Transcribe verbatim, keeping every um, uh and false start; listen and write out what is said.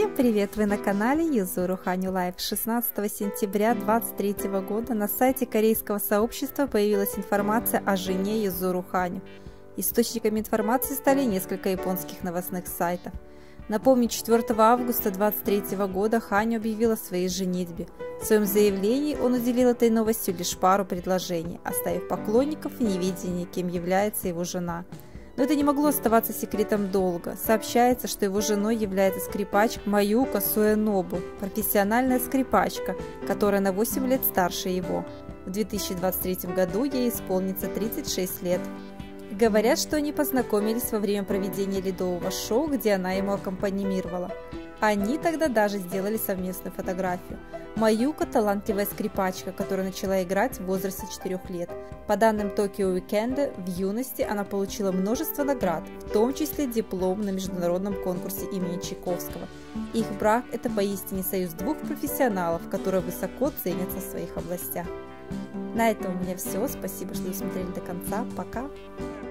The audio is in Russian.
Всем привет! Вы на канале Юзуру Ханю Лайф. шестнадцатого сентября две тысячи двадцать третьего года на сайте корейского сообщества появилась информация о жене Юзуру Ханю. Источниками информации стали несколько японских новостных сайтов. Напомню, четвёртого августа две тысячи двадцать третьего года Ханю объявил о своей женитьбе. В своем заявлении он уделил этой новостью лишь пару предложений, оставив поклонников в неведении, кем является его жена. Но это не могло оставаться секретом долго. Сообщается, что его женой является скрипачка Маюка Суэнобу, профессиональная скрипачка, которая на восемь лет старше его. В две тысячи двадцать третьем году ей исполнится тридцать шесть лет. Говорят, что они познакомились во время проведения ледового шоу, где она ему аккомпанировала. Они тогда даже сделали совместную фотографию. Маюка – талантливая скрипачка, которая начала играть в возрасте четырёх лет. По данным Tokyo Weekend, в юности она получила множество наград, в том числе диплом на международном конкурсе имени Чайковского. Их брак – это поистине союз двух профессионалов, которые высоко ценятся в своих областях. На этом у меня все. Спасибо, что досмотрели до конца. Пока!